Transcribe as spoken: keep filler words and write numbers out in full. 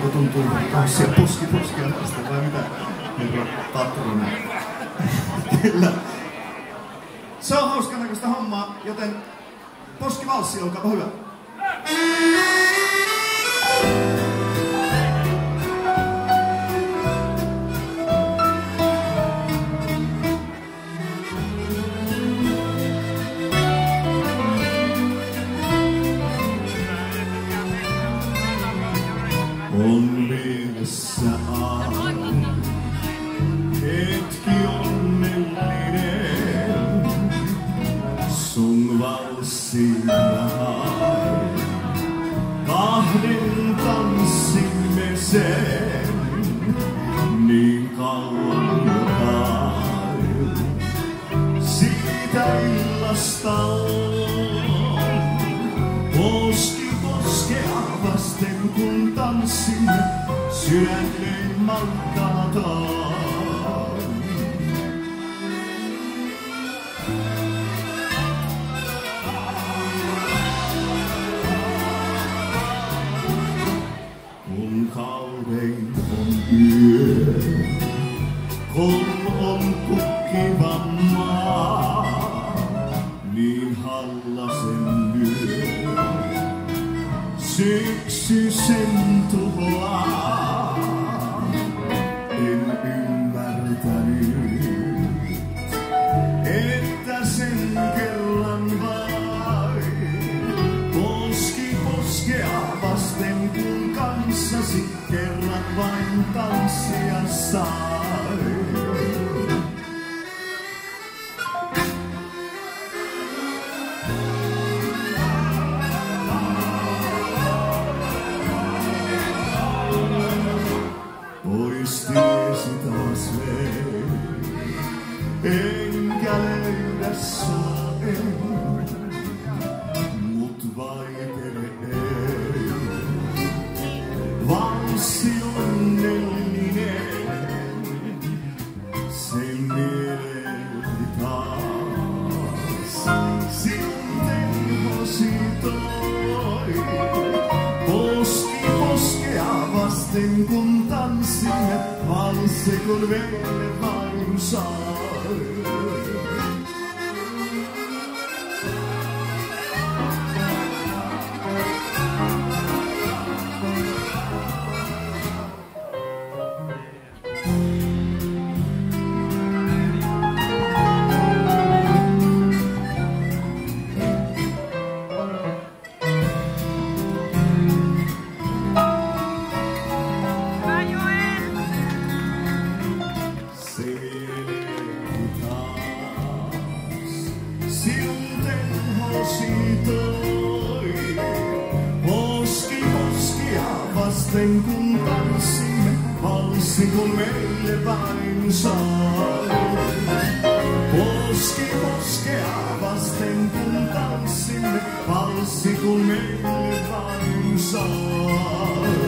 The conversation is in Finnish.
Onko tuntuu tanssia poski poskia tästä vai mitä? Herra Patronen. Kyllä. Se on hauskan näköistä hommaa, joten poskivalssi, olkaapa hyvä. On mielessä aina hetki onnellinen, sun valssina hain. Kahden tanssimme sen niin kauan jo kai. Siitä illasta on poski poskea vasten kun tanssimme, sydänleen malttamaton. Kun kaunein on yö, kun on kukkiva maa, niin hallasen lyö. Syksy sen tuhoaa, en ymmärtänyt, että sen kerran vain poski poskea vasten kun kanssasi kerran vain tanssia sai. Poistiesi taas vei, enkä löydä sua en, mut vaikene ei. Valssi onnellinen, sen mieleni taas. Sinun temposi toi, poski poskea vasten kun tanssimme, valssi kun meille vain sai. Sinun tenhosi toi, poski poskia vasten kun tanssimme, valssi kun meille vain sai. Poski poskea vasten kun tanssimme, valssi kun meille vain sai.